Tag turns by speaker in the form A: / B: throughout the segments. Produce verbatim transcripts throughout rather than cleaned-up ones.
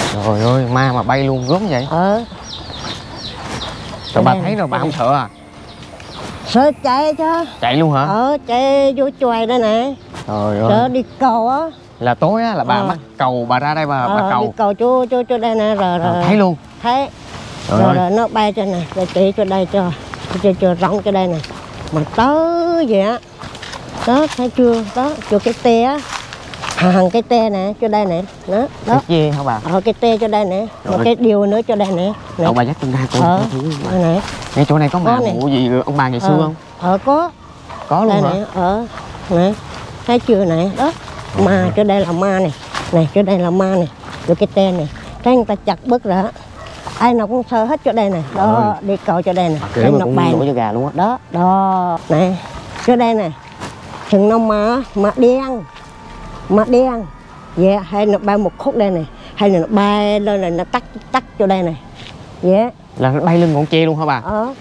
A: Trời ơi, ma mà bay luôn gớm vậy.
B: Ờ.
A: Rồi bà thấy rồi bà không sợ à?
B: Sợ chạy chứ.
A: Chạy luôn hả?
B: Ờ, chạy vô chòi đây nè.
A: Trời ơi.
B: Sợ đi cầu á.
A: Là tối á là bà
B: ờ.
A: mắc cầu bà ra đây bà
B: ờ,
A: bà cầu.
B: Đi cầu chỗ chỗ chỗ đây nè rồi rồi.
A: À, thấy luôn.
B: Thấy.
A: Trời
B: Rồi,
A: ơi.
B: rồi nó bay trên này, rồi chỉ cho đây cho cho cho rộng cho đây nè. Mà tới vậy á. Đó, thấy chưa? Đó, chỗ cái te á. Hàng cái te nè, cho đây nè. Đó, đó.
A: Cái chê hả bà?
B: Ờ, cái te cho đây nè.
A: Rồi.
B: Một cái điều nữa cho đây nè.
A: Đâu bà dắt con ra coi.
B: Ờ, đây nè.
A: Ngay chỗ này có mà
B: nè.
A: mụ gì ông bà ngày xưa
B: ờ.
A: không?
B: Ờ, có.
A: Có luôn
B: đây
A: hả?
B: nè, ờ. Nè. Thấy chưa nè, đó. Ma, cho đây là ma này. Này, cho đây là ma này. Rồi cái te này. Thấy người ta chặt bớt ra. Ai nào cũng sơ hết chỗ đây này. Đó,
A: Ơi.
B: đi cầu cho đây nè.
A: Kể mà cũng nổi cho gà luôn á.
B: Đó, đó. Nè, chỗ đây nè. Chừng nó mà, mà đen. Mà đen. Dạ, yeah. Hay nó bay một khúc đây này. Hay là nó bay lên này, nó tắt tắt chỗ đây này. Dạ. Yeah.
A: Là nó bay lên ngọn tre luôn hả bà?
B: Ờ.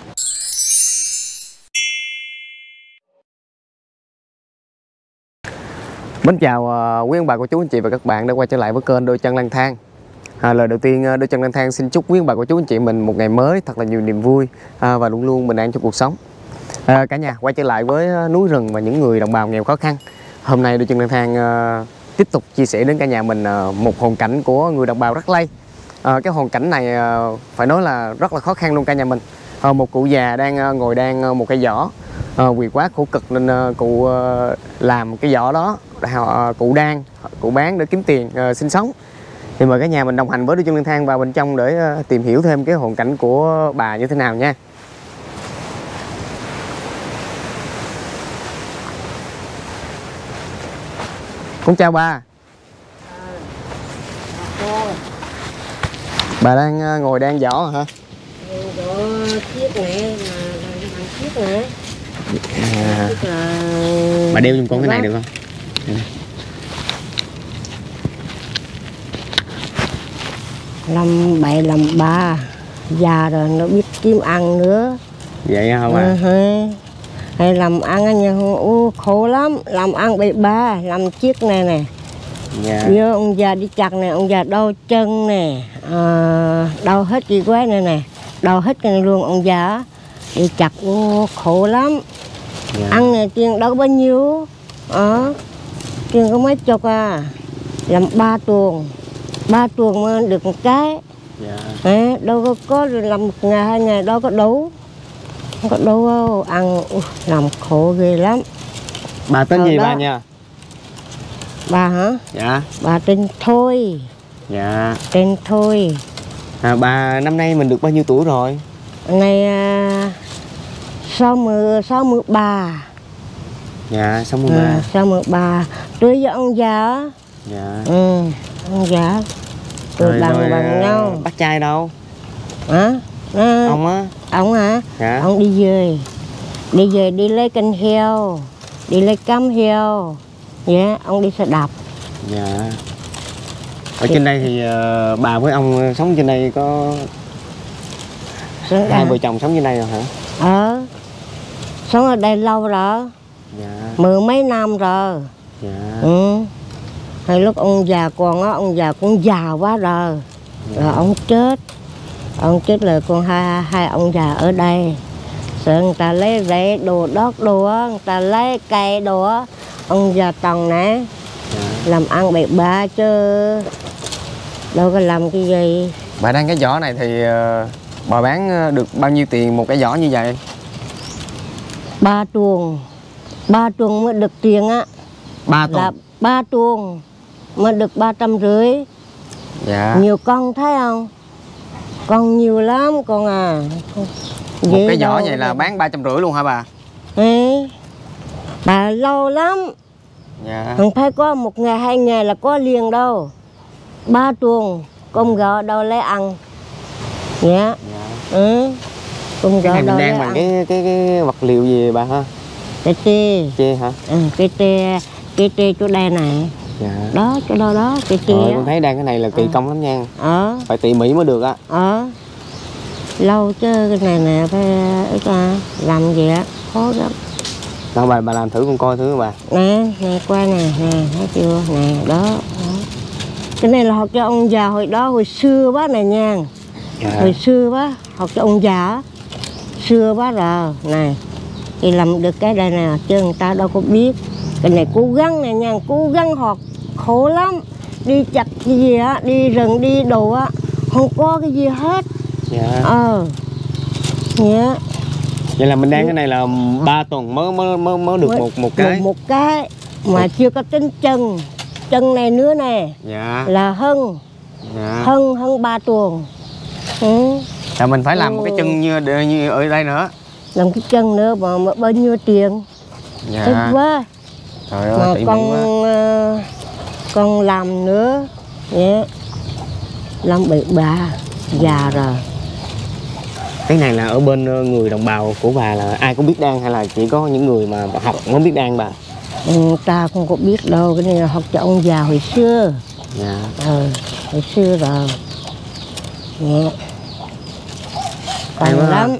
A: Mến chào uh, quý ông bà, cô chú, anh chị và các bạn đã quay trở lại với kênh Đôi Chân Lang Thang. À, lời đầu tiên Đôi Chân Lang Thang xin chúc quý ông bà, cô chú, anh chị mình một ngày mới thật là nhiều niềm vui à, và luôn luôn bình an trong cuộc sống. À, cả nhà quay trở lại với núi rừng và những người đồng bào nghèo khó khăn. Hôm nay Đôi Chân Lang Thang uh, tiếp tục chia sẻ đến cả nhà mình uh, một hoàn cảnh của người đồng bào Rắc Lây. À, cái hoàn cảnh này uh, phải nói là rất là khó khăn luôn cả nhà mình. À, một cụ già đang uh, ngồi đang uh, một cái giỏ. À, vì quá khổ cực nên uh, cụ uh, làm cái giỏ đó. À, cụ đang cụ bán để kiếm tiền uh, sinh sống. Thì mời cả nhà mình đồng hành với Đôi Chân Lang Thang vào bên trong để uh, tìm hiểu thêm cái hoàn cảnh của bà như thế nào nha. Con chào bà. Bà đang uh, ngồi đang giỏ hả?
B: Ừ, chiếc này mà chiếc này.
A: À. Bà đeo giùm con cái này được không?
B: Làm bậy làm ba, già rồi nó biết kiếm ăn nữa.
A: Vậy hả bà?
B: À, hay. hay làm ăn anh uh, khổ lắm, làm ăn bậy ba, làm chiếc này nè.
A: Dạ.
B: Giờ ông già đi chặt nè, ông già đau chân nè, à, đau hết gì quá này nè, đau hết cái này luôn ông già đi chặt uh, khổ lắm.
A: Dạ.
B: Ăn này tiền đâu có bao nhiêu, ờ, tiền có mấy chục à, làm ba tuồng, ba tuồng mới được một cái.
A: Dạ.
B: À, đâu có có làm một ngày hai ngày đâu có đủ, không có đủ đâu. Ăn uh, làm khổ ghê lắm.
A: Bà tên
B: Ờ,
A: gì
B: đó.
A: bà nha?
B: Bà hả?
A: Dạ.
B: Bà tên Thôi.
A: Dạ.
B: Tên Thôi.
A: À, bà năm nay mình được bao nhiêu tuổi rồi?
B: Ngày à, sáu mươi sáu mươi ba.
A: Dạ, sáu mươi ba.
B: À, sáu mươi ba. Tôi với ông già á.
A: Dạ.
B: Ừ, ông già. Tôi
A: Rồi,
B: bằng
A: rồi,
B: bằng nhau.
A: bác trai đâu?
B: Hả? À,
A: Ông á?
B: ông hả?
A: Dạ.
B: Ông đi về. Đi về đi lấy canh heo, đi lấy cắm heo. Dạ, ông đi xe đạp.
A: Dạ. Ở trên đây thì uh, bà với ông sống trên đây có
B: Sống
A: hai
B: đã.
A: vợ chồng sống trên đây rồi hả?
B: Ờ, sống ở đây lâu rồi,
A: Dạ.
B: mười mấy năm rồi.
A: Dạ.
B: Ừ. Hay lúc ông già còn á, ông già cũng già quá rồi.
A: Dạ.
B: Rồi ông chết. Ông chết là con hai, hai ông già ở đây. Sợ người ta lấy rễ đồ đốt đồ á, người ta lấy cây đồ á. Ông già tầng nè.
A: Dạ.
B: Làm ăn bậy bạ chứ đâu có làm cái gì.
A: Bà đang cái giỏ này thì uh, bà bán được bao nhiêu tiền một cái giỏ như vậy?
B: Ba tuồng. Ba tuồng mới được tiền á.
A: Ba tuần.
B: Là ba tuồng mới được ba trăm rưỡi.
A: Dạ.
B: Nhiều con thấy không? Con nhiều lắm con à.
A: Một
B: Vậy
A: cái giỏ
B: đâu
A: vậy là bán ba trăm rưỡi luôn hả bà?
B: Ê, bà lâu lắm.
A: Dạ.
B: Không phải có một ngày hai ngày là có liền đâu. Ba tuồng con gạo đâu lấy ăn. Dạ.
A: Dạ.
B: Ừ. Con
A: Cái
B: gạo
A: này mình
B: đâu lấy
A: đang bằng
B: ăn.
A: cái, cái cái vật liệu gì bà ha?
B: Cái tê.
A: Chê hả?
B: Ừ, cái tê. Cái tê chỗ đây này.
A: Dạ.
B: Đó, chỗ đâu đó, cái tê.
A: Rồi con thấy đang cái này là kỳ
B: Ừ.
A: công lắm nha.
B: Ờ.
A: Phải tỉ mỉ mới được á.
B: Ờ. Lâu chứ cái này nè phải ít à, làm gì á, khó lắm.
A: Đâu bà bà làm thử con coi thử bà.
B: Nè, nè qua nè, nè, thấy chưa? Nè, đó, đó. Cái này là học cho ông già hồi đó, hồi xưa bác này nha.
A: Dạ.
B: Hồi xưa bác học cho ông già á. Xưa bác rồi này, thì làm được cái đây nè chứ người ta đâu có biết. Cái này cố gắng này nha, cố gắng học khổ lắm. Đi chặt cái gì á, đi rừng đi đồ á, không có cái gì hết.
A: Dạ.
B: Ờ dạ.
A: Vậy là mình đang cái này là ba tuần mới mới mới mới được
B: Mới-
A: một một cái.
B: một, một cái mà
A: Một-
B: chưa có tính chân. Chân này nữa nè
A: Dạ.
B: là hơn
A: Dạ.
B: hơn hơn ba tuần. Ừ.
A: Là mình phải làm một cái
B: Ừ.
A: chân như như ở đây nữa.
B: Làm cái chân nữa mà, mà bao nhiêu tiền.
A: Dạ.
B: Thích quá.
A: Trời ơi,
B: Mà
A: tỉ mỉ
B: con
A: quá.
B: ờ, con làm nữa nhé, làm bị bà già rồi.
A: Cái này là ở bên ờ, người đồng bào của bà là ai cũng biết đan hay là chỉ có những người mà học mới biết đan bà?
B: Ừ, ta không có biết đâu, cái này là học cho ông già hồi xưa.
A: Dạ.
B: Ờ, hồi xưa rồi nhé.
A: Hay
B: Còn
A: quá ha.
B: lắm.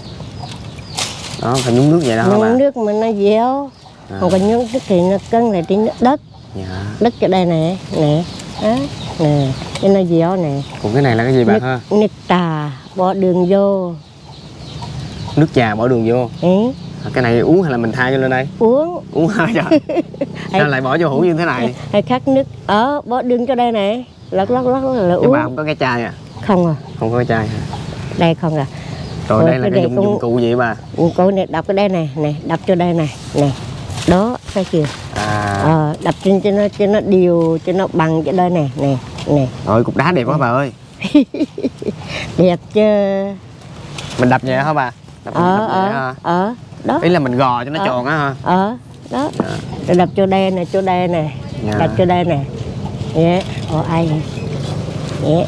A: Đó, phải nhúng nước vậy đó hả bà?
B: Nhúng nước mà nó dẻo.
A: À.
B: Không có nhúng nước thì nó cân lại trên nước đất.
A: Dạ.
B: Đất cho đây nè, nè, đó, nè, cho nó dẻo nè.
A: Còn cái này là cái gì bà
B: Nước,
A: ha?
B: nước trà, bỏ đường vô.
A: Nước trà bỏ đường vô.
B: Ừ,
A: Cái này uống hay là mình thay vô lên đây?
B: uống.
A: Uống hai trời. Sao lại bỏ vô hũ như thế này?
B: Hay khát nước, ở bỏ đường cho đây nè. Lắc lắc lắc là
A: Nhưng
B: uống.
A: bà không có cái chai à?
B: Không à,
A: Không có cái chai hả?
B: đây không à.
A: Rồi
B: Rồi,
A: đây là
B: cái
A: cái
B: này
A: dụng,
B: cũng-
A: dụng cụ gì bà?
B: Cô này đập cái đây này, nè, đập cho đây này, nè. Đó, thấy chưa?
A: À.
B: Ờ, đập trên cho nó cho nó đều, cho nó bằng cho đây này, nè, nè.
A: Rồi cục đá đẹp quá bà ơi.
B: Đẹp chưa?
A: Mình đập vậy hả bà? Đập,
B: Ờ,
A: đập vậy
B: ờ,
A: hả?
B: ờ, đó.
A: Ý là mình gò cho nó
B: Ờ.
A: tròn á hả?
B: Ờ, đó.
A: Dạ.
B: Rồi đập cho đây này, cho đây này.
A: Dạ.
B: Đập cho đây này. Dạ, có ai. Dạ.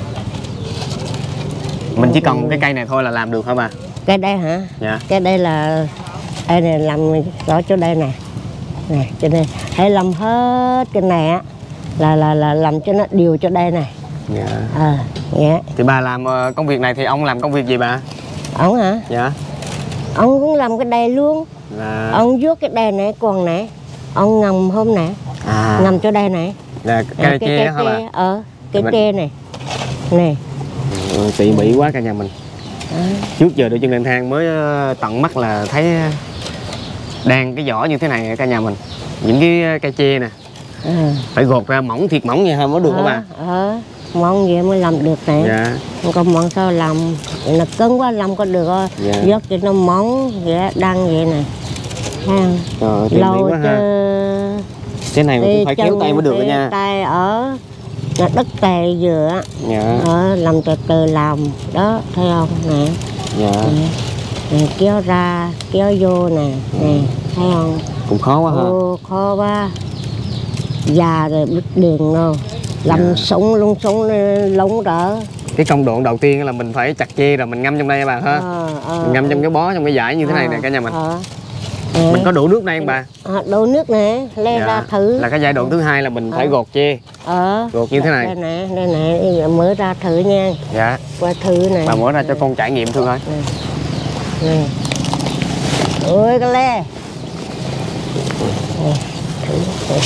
A: Mình chỉ cần cái cây này thôi là làm được hả bà?
B: Cái đây hả?
A: Dạ.
B: Cái đây là đây này làm đó cho đây này. Nè, cho đây. Hãy làm hết cái này á là là là làm cho nó đều cho đây này.
A: Dạ.
B: Ờ, dạ.
A: Thì bà làm ờ, công việc này thì ông làm công việc gì bà?
B: Ông hả?
A: Dạ.
B: Ông cũng làm cái đây luôn.
A: Là
B: Ông vuốt cái đây này còn nè. Ông ngầm hôm nè,
A: à
B: ngầm cho đây này.
A: là cây
B: cái
A: tre hả bà?
B: Ờ, cái
A: Mình-
B: tre này. Nè.
A: Ừ, tỉ mỉ quá cả nhà mình.
B: Đó.
A: Trước giờ đưa chân lang thang mới ờ, tận mắt là thấy ờ, đan cái vỏ như thế này cả nhà mình. Những cái cây tre nè
B: Ờ.
A: phải gọt ra mỏng thiệt mỏng vậy thôi mới được hả bà?
B: Ờ, mong vậy mới làm được này.
A: Dạ.
B: Không có mong sao làm, nó cứng quá làm có được thôi.
A: Dạ.
B: Vớt cho nó mỏng vậy đăng vậy này. Ha.
A: Trời, tỉ mỉ
B: Lâu
A: quá
B: chứ.
A: ha. Cái này mà cũng phải khéo tay mới được đó nha.
B: Tay ở là đất tay vừa á.
A: Dạ.
B: Ờ, làm từ từ làm đó, thấy không nè.
A: Dạ.
B: Nè, nè, kéo ra kéo vô nè, nè, thấy không?
A: Cũng khó quá ha.
B: Ô, khó quá. Già rồi biết đường đâu. Làm
A: Dạ.
B: sống lung sống lông đỡ.
A: Cái công đoạn đầu tiên là mình phải chặt tre rồi mình ngâm trong đây nha bà ha.
B: Ờ, ờ,
A: Mình ngâm trong cái bó trong cái dải như thế này nè cả nhà mình.
B: Ờ.
A: Mình có đổ nước đây không bà?
B: Ờ, đổ nước nè, lấy
A: Dạ.
B: ra thử.
A: Là cái giai đoạn thứ hai là mình phải
B: Ờ.
A: gọt tre.
B: Ờ.
A: Gọt như thế này.
B: Đây nè, đây nè, mở ra thử nha.
A: Dạ.
B: Qua thử nè.
A: Bà mở ra cho con trải nghiệm thử coi.
B: Nè. Ôi cái le. Nè, thử. Nè.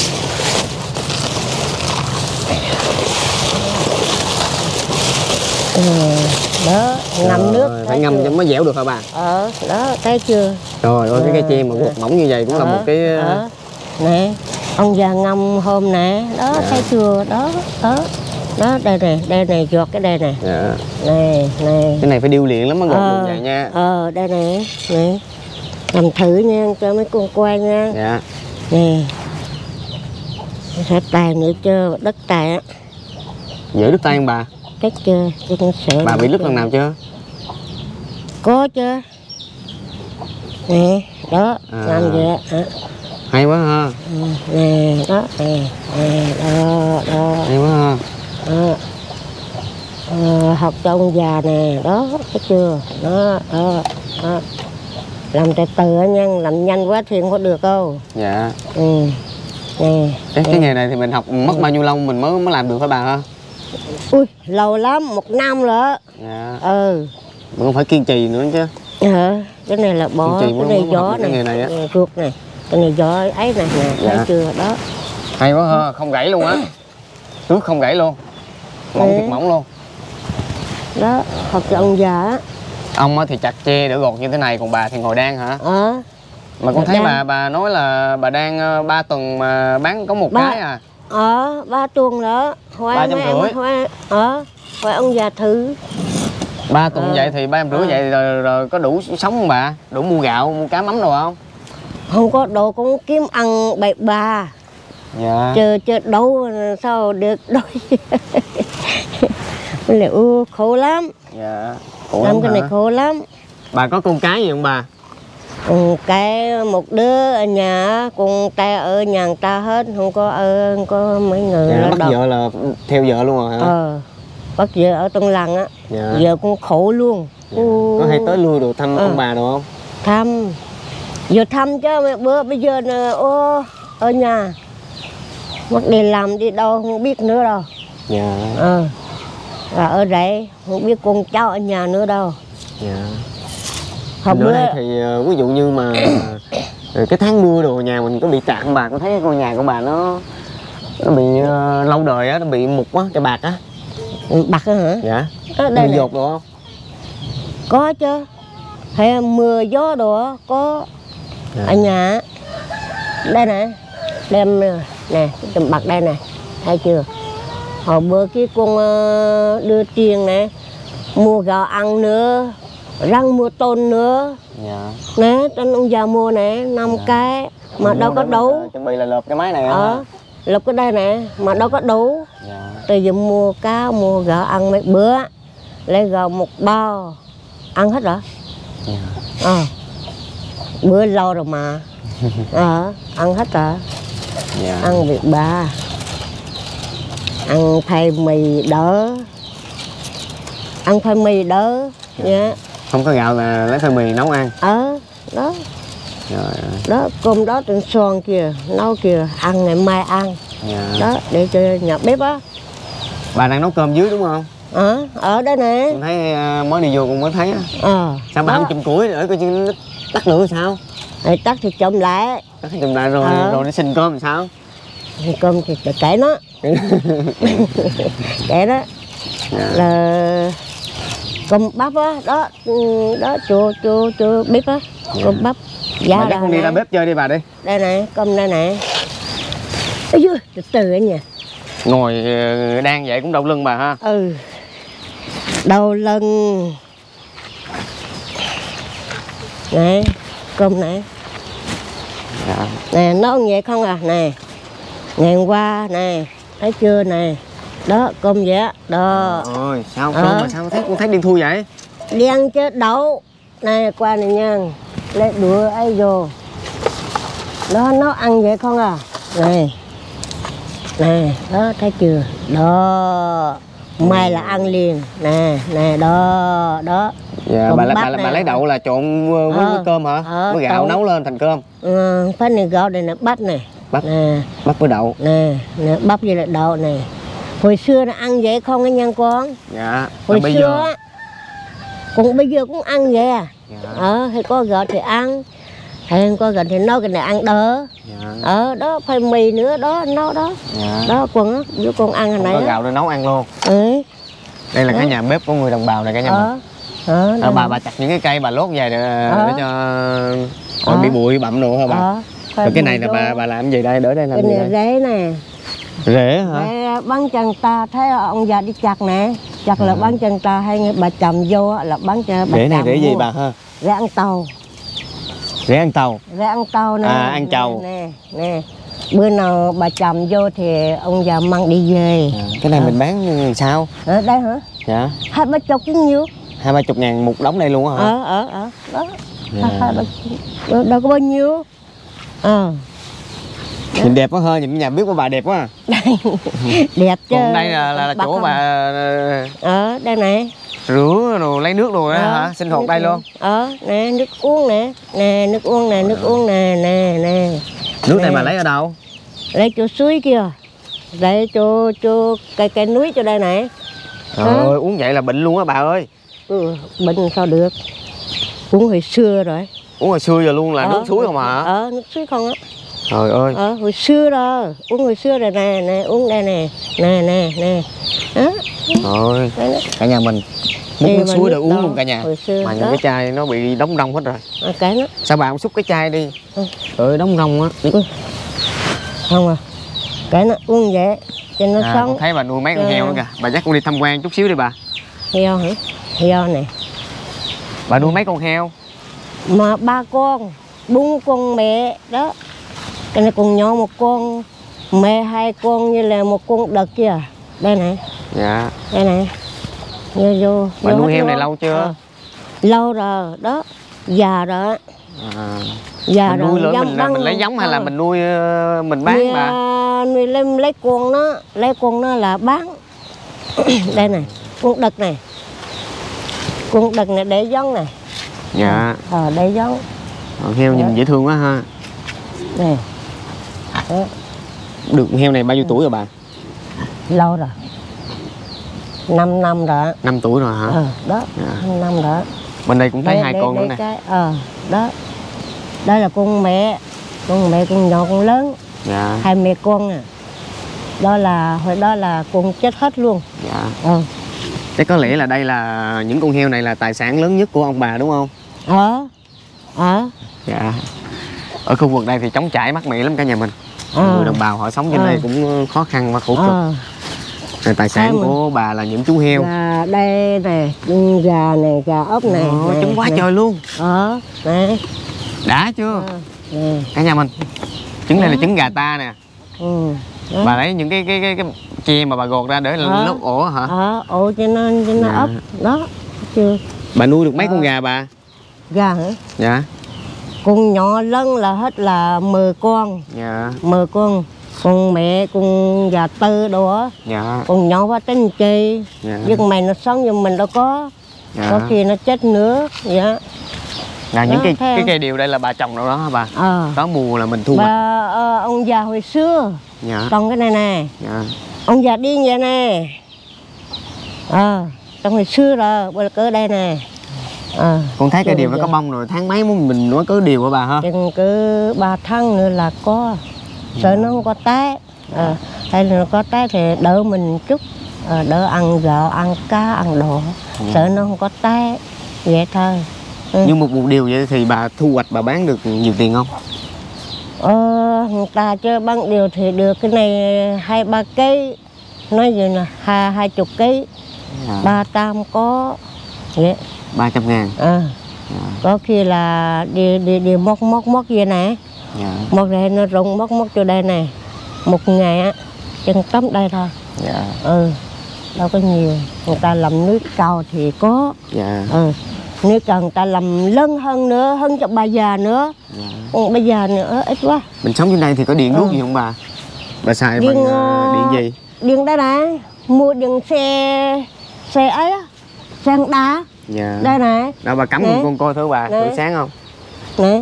B: Ừ, đó, ngâm
A: Trời
B: nước.
A: ơi,
B: thấy
A: phải ngâm
B: chưa?
A: cho mới dẻo được hả bà?
B: Ờ, đó, thấy chưa?
A: Trời ơi, cái cây tre mà
B: Ờ.
A: gọt mỏng như vậy cũng là một cái
B: Ờ, nè, ông già ngâm hôm nè, đó,
A: Dạ.
B: thấy chưa? Đó, đó, đó, đây nè, đây nè, giọt cái đây nè,
A: dạ.
B: nè, nè.
A: Cái này phải điêu luyện lắm mới gọt
B: Ờ,
A: được vậy nha.
B: Ờ, đây nè, nè, làm thử nha, cho mấy con quay nha,
A: Dạ.
B: nè. Sẽ tài nữa chưa, đất tài á,
A: Giữ đứt tay không bà?
B: chắc chưa, chứ con sợ.
A: Bà bị đứt lần nào chưa?
B: Có chưa? Nè, đó,
A: À.
B: làm vậy á.
A: Hay quá ha.
B: Ừ, nè, đó, nè, nè, đó, đó,
A: Hay quá ha.
B: đó. Ờ, học cho ông già nè, đó, thấy chưa, đó, đó, đó. Làm từ từ á nha, làm nhanh quá thì không có được đâu.
A: Dạ.
B: Ừ, nè.
A: Cái, cái nghề này thì mình học mất bao nhiêu lâu mình mới mới làm được hả bà ha?
B: Ui, lâu lắm, một năm rồi.
A: Dạ.
B: Ừ.
A: Mình cũng phải kiên trì nữa chứ.
B: Ờ, cái này là bó,
A: Kiên trì
B: cái
A: mới-
B: này
A: mới
B: gió
A: học được cái
B: này,
A: nghề này á.
B: nè, ruột này, cái này gió ấy này nè,
A: Dạ.
B: thấy chưa, đó.
A: Hay quá ha, không gãy luôn á. Tước không gãy luôn, mỏng
B: Ừ.
A: thiệt mỏng luôn.
B: Đó, học cho ông già á.
A: Ông á thì chặt tre để gọt như thế này, còn bà thì ngồi đan hả?
B: Ờ.
A: Mà con thấy
B: Đan.
A: bà bà nói là bà đang ờ, ba tuần mà bán có một
B: Ba-
A: cái à.
B: Ờ, ba tuần đó. Hoài
A: Ba trăm
B: mấy em
A: rưỡi.
B: hoài. Ờ, hoài ông già thử.
A: Ba tuần
B: Ờ.
A: vậy thì ba trăm rưỡi
B: Ờ.
A: vậy rồi, rồi có đủ sống không bà? Đủ mua gạo, mua cá mắm đồ không?
B: Không có đồ cũng kiếm ăn bậy bà.
A: Dạ.
B: Chờ chờ đâu sao được đôi. Mình lại ưa khổ lắm.
A: Dạ. Khổ
B: Làm
A: lắm
B: cái này
A: hả?
B: khổ lắm.
A: Bà có con cái gì không bà?
B: Ừ, cái một đứa ở nhà, con ta ở nhà người ta hết, không có ở không có mấy người
A: Dạ,
B: lao
A: bắt
B: động.
A: vợ là theo vợ luôn rồi hả?
B: Ờ, bắt vợ ở trong làng á.
A: Dạ.
B: Giờ cũng khổ luôn.
A: Dạ. Có hay tới lui đồ thăm
B: Ờ.
A: ông bà đồ không?
B: Thăm. Giờ thăm chứ mấy bữa bây giờ nè, ô ở nhà. Mất đi làm đi đâu không biết nữa đâu.
A: Dạ.
B: Ờ. Và ở đây không biết con cháu ở nhà nữa đâu.
A: Dạ.
B: Hôm
A: Bữa
B: bữa
A: đây thì ờ, ví dụ như mà ờ, cái tháng mưa đồ nhà mình có bị trạm không bà? Có thấy cái ngôi nhà của bà nó nó bị ờ, lâu đời á, nó bị mục á, cái bạc á.
B: bạc á hả?
A: Dạ.
B: Ở
A: Nó
B: đây
A: bị
B: nè.
A: dột đồ không?
B: Có chứ. Hay mưa gió đồ á, có
A: Dạ.
B: ở nhà. Đây nè, đem nè, nè, cái chùm bạc đây nè, thấy chưa? Hồi bữa cái con ờ, đưa tiền nè, mua gạo ăn nữa, răng mua tôm nữa,
A: Dạ.
B: nè, trên ông già mua nè, năm cái, mà
A: Mình
B: đâu
A: mua
B: có
A: để mình,
B: đủ.
A: ờ, chuẩn bị là lợp cái máy này
B: Ờ,
A: hả?
B: lục cái đây nè, mà đâu có đủ.
A: Dạ.
B: Bây giờ mua cá, mua gạo ăn mấy bữa, lấy gạo một bao, ăn hết rồi.
A: Dạ.
B: Ờ, bữa lâu rồi mà. Ờ, ăn hết rồi.
A: Dạ.
B: Ăn việc bà, ăn thay mì đỡ, ăn thay mì đỡ nha.
A: Không có gạo là lấy phơi mì nấu ăn.
B: Ờ, đó,
A: Rồi.
B: đó, cơm đó trên xoan kìa, nấu kìa, ăn ngày mai ăn.
A: Dạ.
B: Đó, để cho nhà bếp á.
A: Bà đang nấu cơm dưới đúng không?
B: Ờ, ở đây nè.
A: Con thấy ờ, mới đi vô con mới thấy á.
B: Ờ,
A: Sao bà
B: đó.
A: không chùm củi để coi chừng nó tắt lửa sao?
B: Rồi tắt thì chồng lại.
A: Tắt chùm lại rồi
B: Ờ.
A: rồi nó xin cơm làm sao?
B: Thì cơm thì để kể nó. Kể đó
A: Dạ.
B: là cơm bắp á, đó, ừ, đó, chua, chua, chua bếp á, cơm bắp. Giá
A: Bà chắc không đi ra bếp chơi đi bà đi.
B: Đây này, cơm đây này. Ây dưa, từ từ ấy nhỉ.
A: Ngồi ờ, đang vậy cũng đau lưng bà ha.
B: Ừ. Đau lưng. Này, cơm này.
A: Dạ.
B: Nè, nó như vậy không à, nè. Ngày hôm qua, nè, thấy chưa nè. Đó, cơm vậy á, đó.
A: Ôi sao
B: Ờ.
A: cơm mà sao thấy con thấy điên thui vậy?
B: Đi ăn chứ đậu. Này, qua này nha. Lấy đũa ấy vô. Đó, nó ăn vậy không à. Này. Nè, đó, thấy chưa. Đó. Mai là ăn liền. Nè, nè, đó, đó.
A: Dạ,
B: Cơm
A: bà, bà,
B: bắp
A: bà,
B: nè.
A: bà lấy đậu là trộn với, với
B: Ờ.
A: cơm hả?
B: Ờ,
A: với gạo
B: đậu.
A: nấu lên thành cơm.
B: Ừ, phải này gạo đây nè, bắp này.
A: Bắp.
B: Nè,
A: Bắp với đậu.
B: nè, nè, bắp với lại đậu này. Hồi xưa nó ăn vậy không á nha con.
A: Dạ.
B: Hồi
A: Còn bây
B: xưa
A: giờ.
B: á, cũng bây giờ cũng ăn vậy à.
A: Dạ.
B: Ờ, hay có gạo thì ăn, hay không có gạo thì nấu cái này ăn đỡ.
A: Dạ.
B: Ờ, đó, phải mì nữa đó, nấu đó.
A: Dạ.
B: Đó, con á, với con ăn hồi
A: Không
B: nãy
A: có
B: đó.
A: gạo để nấu ăn luôn.
B: Ừ,
A: Đây là
B: Đó.
A: cái nhà bếp của người đồng bào này cả nhà mình.
B: ờ, ờ,
A: Ờ,
B: đó.
A: bà bà chặt những cái cây bà lốt về để,
B: Ờ.
A: để cho
B: Ờ.
A: bị bụi bặm đồ hả bà?
B: Ờ, phải
A: Rồi cái này
B: bùi
A: là
B: vô.
A: bà bà làm gì đây? Đỡ đây làm
B: Cái
A: gì
B: này
A: đây?
B: rễ nè.
A: Rễ hả?
B: Rễ bắn chân ta, thấy ông già đi chặt nè. Chặt là
A: Ừ.
B: bắn chân ta, hay nghe bà chầm vô á, là bắn cho bà
A: Rễ này
B: chầm
A: rễ gì
B: mua.
A: bà ha?
B: Rễ ăn tàu.
A: Rễ ăn tàu.
B: Rễ ăn tàu nè.
A: À, ăn trầu.
B: Nè, nè, nè. Bữa nào bà chầm vô thì ông già mang đi về.
A: À, cái này mình bán sao?
B: Ở đây hả?
A: Dạ.
B: Hai ba chục cái nhiêu?
A: Hai ba chục ngàn một đống đây luôn á hả?
B: Ở, ở, ở, đó.
A: Dạ.
B: Hai ba chục. Đâu có bao nhiêu. Ờ.
A: Nhìn đẹp quá ha, nhìn nhà bếp của bà đẹp quá à.
B: Đẹp chứ.
A: Còn đây là, là, là
B: Bạc
A: chỗ
B: không?
A: bà ờ,
B: Ở đây này.
A: rửa rồi lấy nước rồi đó
B: Ờ,
A: hả? Sinh hoạt
B: nước
A: đây
B: này.
A: luôn.
B: Ờ, nè, nước uống nè. Nè, nước uống nè, nước uống nè, nè, nè.
A: Nước này
B: Nè.
A: bà lấy ở đâu?
B: Lấy chỗ suối kia. Lấy chỗ, chỗ cây cây núi cho đây này.
A: Trời
B: Hả?
A: ơi, uống vậy là bệnh luôn á bà ơi.
B: Ừ, bệnh sao được. Uống hồi xưa rồi.
A: Uống hồi xưa giờ luôn là
B: Ờ,
A: nước suối không hả?
B: Ờ, nước suối không á.
A: Trời ơi.
B: Ờ, hồi xưa rồi, uống hồi xưa rồi nè, nè, uống đây nè, nè, nè, nè. Đó.
A: Trời ơi. Cả nhà mình múc
B: Thì
A: nước
B: mà
A: suối để
B: nước
A: uống
B: đâu,
A: luôn cả nhà.
B: hồi xưa
A: Mà những
B: đó.
A: cái chai nó bị đóng rông hết rồi.
B: À, cái nó.
A: Sao bà không xúc cái chai đi?
B: Ừ.
A: Trời ơi, đóng rông á.
B: Không à. Cái nó uống vậy cho nó
A: À,
B: sống.
A: con thấy bà nuôi mấy con
B: Ờ.
A: heo nữa kìa. Bà dắt con đi tham quan chút xíu đi bà.
B: Heo hả? Heo này.
A: Bà nuôi mấy con heo?
B: Mà ba con, bốn con mẹ đó. Cái này con nhỏ một con, mẹ hai con như là một con đực kia. Đây này,
A: Dạ.
B: đây này. Vô vô.
A: Bà
B: vô
A: nuôi
B: hết
A: heo
B: vô.
A: này lâu chưa?
B: Ờ. Lâu rồi, đó. Già rồi.
A: À.
B: Già
A: Mình
B: rồi.
A: nuôi lỡ
B: dăm
A: mình
B: băng.
A: mình lấy giống hay là
B: Ờ.
A: mình nuôi ờ, mình bán
B: Nuôi,
A: bà?
B: à, nuôi lấy, lấy con nó, lấy con nó là bán. Đây này, con đực này. Con đực này để giống này.
A: Dạ.
B: Ờ, để giống.
A: Ờ, heo nhìn
B: Dạ.
A: dễ thương quá ha.
B: Đây. Đó.
A: Được heo này bao nhiêu tuổi rồi bà?
B: Lâu rồi. năm năm rồi.
A: năm tuổi rồi hả?
B: Ờ, đó,
A: Dạ.
B: năm năm rồi.
A: Bên đây cũng thấy
B: Đây,
A: hai
B: đây,
A: con nữa
B: đây
A: nè.
B: cái, ờ, đó. Đây là con mẹ. Con mẹ, con nhỏ, con lớn.
A: Dạ.
B: Hai mẹ con nè. Đó là, hồi đó là con chết hết luôn.
A: Dạ.
B: Ờ.
A: Thế có lẽ là đây là những con heo này là tài sản lớn nhất của ông bà đúng không?
B: Ờ. Ờ.
A: Dạ. Ở khu vực đây thì trống trải mát mẻ lắm cả nhà mình.
B: Ờ.
A: Người đồng bào họ sống trên
B: Ờ.
A: đây cũng khó khăn và khổ cực.
B: Ờ.
A: Rồi tài sản
B: Hai mươi.
A: của bà là những chú heo.
B: Gà đây này, gà này, gà ốc này.
A: Ồ,
B: này,
A: trúng quá
B: này.
A: trời luôn.
B: Ờ, này.
A: Đã chưa?
B: Ờ, nè.
A: Cả nhà mình. Trứng này là trứng gà ta nè.
B: Ừ. Đó.
A: Bà lấy những cái cái cái, cái che mà bà gọt ra để
B: Ờ.
A: lót ổ hả?
B: Ờ, ổ cho nó, cho nó
A: Dạ.
B: ấp. Đó, chưa.
A: Bà nuôi được mấy
B: Ờ.
A: con gà bà?
B: Gà hả?
A: Dạ.
B: Con nhỏ lớn là hết là mười con.
A: Dạ.
B: Mười con. Con mẹ, con gà tư đồ á.
A: Dạ.
B: Con nhỏ quá tính chi.
A: Dạ.
B: Nhưng mày nó sống nhưng mình đâu có.
A: Dạ.
B: Có khi nó chết nữa. Dạ.
A: Là những
B: Đó,
A: cái
B: theo.
A: cái cây điều đây là bà trồng đâu đó hả bà?
B: Ờ.
A: Có mùa là mình thu hoạch.
B: Bà, ờ, ông già hồi xưa.
A: Dạ.
B: Trồng cái này nè.
A: Dạ.
B: Ông già đi vậy nè. Ờ. Trồng hồi xưa rồi. Bây giờ cỡ đây nè. Ờ.
A: Con thấy cây
B: Chưa
A: điều nó
B: bao
A: có
B: giờ.
A: bông rồi, tháng mấy muốn mình nói cứ điều hả bà ha?
B: Chừng cứ ba tháng nữa là có. Sợ nó không có tái. Ờ. Hay là nó có tái thì đỡ mình chút. Ờ, đỡ ăn gạo, ăn cá, ăn đồ. Sợ nó không có tái. Vậy thôi. Ừ.
A: Nhưng một một điều vậy thì bà thu hoạch bà bán được nhiều tiền không?
B: Ờ, người ta chơi bán điều thì được cái này hai ba ký. Nói gì nè, hai hai chục ký.
A: Dạ.
B: Ba trăm có. Vậy.
A: ba trăm ngàn.
B: Ờ.
A: Dạ.
B: Có khi là đi đi đi móc móc móc vậy nè.
A: Dạ.
B: Móc đây nó rụng móc móc cho đây này. Một ngày á, chân tắm đây thôi.
A: Dạ.
B: Ừ, đâu có nhiều. Người ta làm nước cao thì có.
A: Dạ.
B: Ừ. Nếu cần người ta làm lớn hơn nữa, hơn cho bà già nữa.
A: Dạ.
B: Ừ, bà già nữa ít quá.
A: Mình sống trên đây thì có điện
B: Ừ.
A: đuốc gì không bà? Bà xài
B: Điện,
A: bằng
B: ờ,
A: uh, điện gì?
B: Điện đây này, mua điện xe xe ấy á, xe đá.
A: Dạ.
B: Đây này,
A: Đâu bà cắm
B: Nè.
A: con con coi thử bà,
B: Nè.
A: thử sáng không?
B: nè.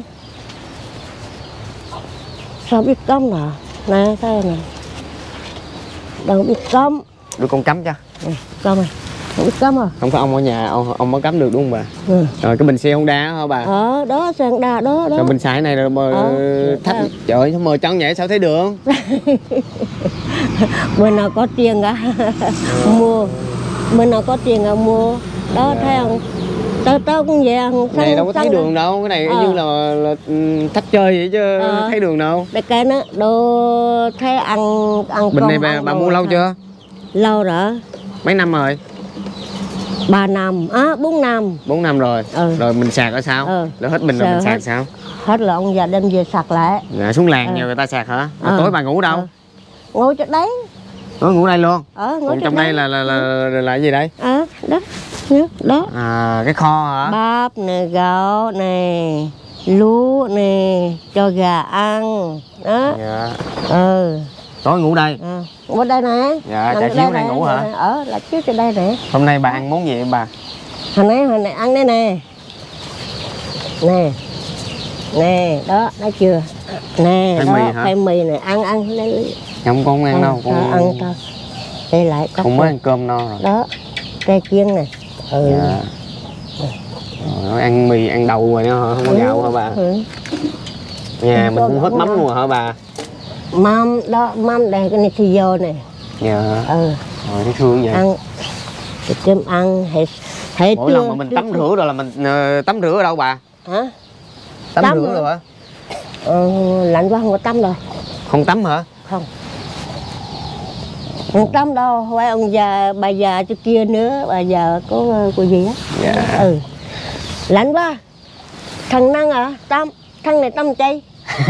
B: Sao biết cấm nè, nè thấy nè. Đâu biết cấm.
A: Đưa con cắm cho.
B: Nè, cấm này, không biết cấm à?
A: Không có ông ở nhà, ông ông mới cắm được đúng không bà?
B: Ừ.
A: Rồi cái bình xe Honda đó hả bà?
B: Ở đó xe đá đó đó.
A: Rồi mình xài này rồi mà
B: Ờ.
A: thách. Trời ơi, sao mờ trắng vậy sao thấy đường?
B: Bên nào có tiền cả mua, bên nào có tiền cả mua. Đó thấy không? Tớ tớ cũng vậy.
A: Cái này đâu có thấy đường đâu, cái này
B: Ờ.
A: như là, là ừ, thách chơi vậy chứ
B: Ờ.
A: thấy đường đâu.
B: Đây cái nó đồ thấy ăn ăn
A: Bình
B: cơm,
A: này bà,
B: ăn
A: bà
B: đồ
A: mua lâu
B: hả?
A: chưa?
B: Lâu rồi.
A: Mấy năm rồi?
B: Ba năm, á bốn năm.
A: bốn năm rồi.
B: Ừ.
A: Rồi mình sạc ở sao?
B: Ừ.
A: Rồi hết bình rồi
B: Sạc
A: mình sạc
B: hết.
A: sao?
B: Hết là ông già đem về sạc lại.
A: Dạ, xuống làng
B: Ừ.
A: nhờ người ta sạc hả? Rồi
B: Ừ.
A: tối bà ngủ đâu?
B: Ừ. Ngồi chỗ đấy.
A: Tối ngủ đây luôn.
B: Ờ, ngồi
A: Còn
B: chỗ
A: trong đây là là là, là, là cái gì đây?
B: Ờ, đó. Nhớ, đó.
A: À, cái kho hả?
B: Bắp nè, gạo nè, lúa nè, cho gà ăn. Đó.
A: Dạ.
B: Ừ.
A: Tối ngủ đây.
B: À, ở đây nè.
A: Dạ,
B: Nằm
A: trà
B: ở
A: chiếu
B: đây
A: đây
B: nè,
A: ngủ hả?
B: nè, ở là chiếu trên đây nè.
A: Hôm nay bà ăn món gì vậy bà?
B: Hồi nãy hồi nãy ăn đây nè. Nè. Nè, đó, đó chưa? Nè,
A: Khoai
B: đó,
A: mì hả?
B: khoai mì nè, ăn ăn lấy.
A: Không, con không ăn đâu.
B: Con
A: Con,
B: ăn thôi. Đây lại cắt.
A: con mới ăn cơm no rồi.
B: Đó. Cây kiêng nè. Ừ.
A: Dạ. Rồi, ăn mì, ăn đậu rồi nữa hả? Không có gạo hả bà?
B: Ừ.
A: Nhà mình cũng hết mắm luôn rồi hả bà?
B: Mắm đó, mắm đây cái này thì vô này.
A: Dạ.
B: Ừ.
A: Rồi thấy thương vậy.
B: Ăn thì cơm ăn hay hay
A: mỗi lần mà mình tắm rửa rồi là mình uh, tắm rửa ở đâu bà?
B: Hả?
A: Tắm,
B: Tắm
A: rửa rồi hả?
B: Ừ, lạnh quá không có tắm đâu.
A: Không tắm hả?
B: Không. Không tắm đâu, phải ông già, bà già trước kia nữa, bà già có cô gì á.
A: Dạ.
B: Ừ. Lạnh quá. Thằng Năng à, tắm, thằng này tắm chay.